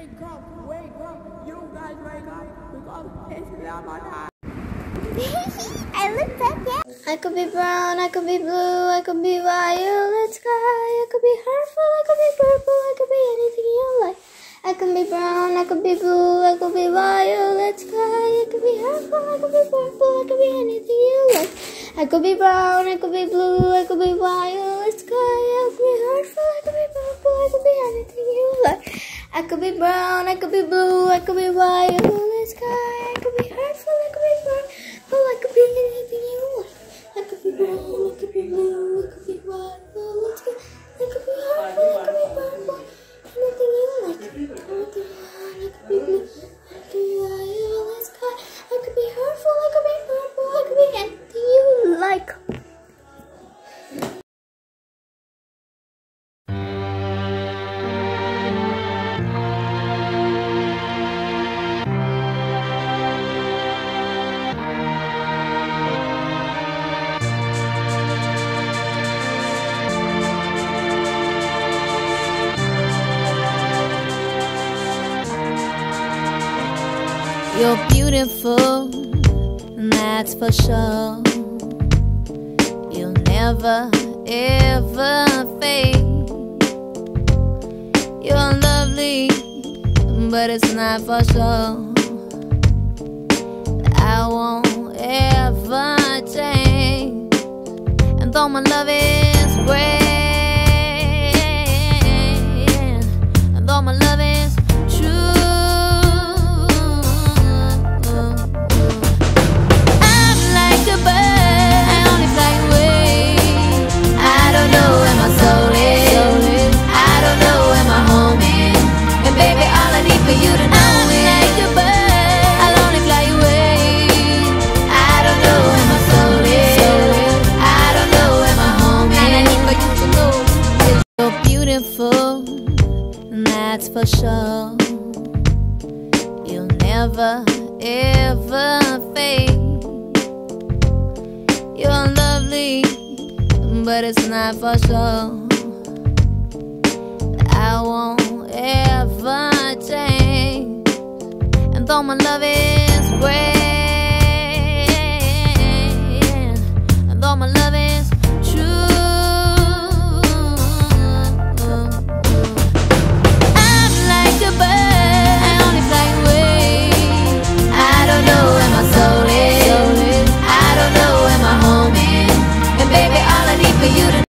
wake up, you guys wake up, because it's not my time. I look back, yeah. I could be brown, I could be blue, I could be violet sky, I could be hurtful, I could be purple, I could be anything you like. I could be brown, I could be blue, I could be violet sky, I could be hurtful, I could be purple, I could be anything you like. I could be brown, I could be blue, I could be violet sky, I could be hurtful, I could be purple, I could be anything you like. I could be brown, I could be blue, I could be violet sky, I could be hurtful, I could be purple, I could be anything you like. I could be brown, I could be blue, I could be violet sky, I could be hurtful, I could be purple, anything you like. I could be brown, I could be blue, I could be violet sky, I could be hurtful, I could be purple, I could be anything you like. You're beautiful, that's for sure. You'll never, ever fade. You're lovely, but it's not for sure. I won't ever change. And though my love is great, and though my love is true, that's for sure. You'll never, ever fade. You're lovely, but it's not for sure. I won't ever change. And though my love is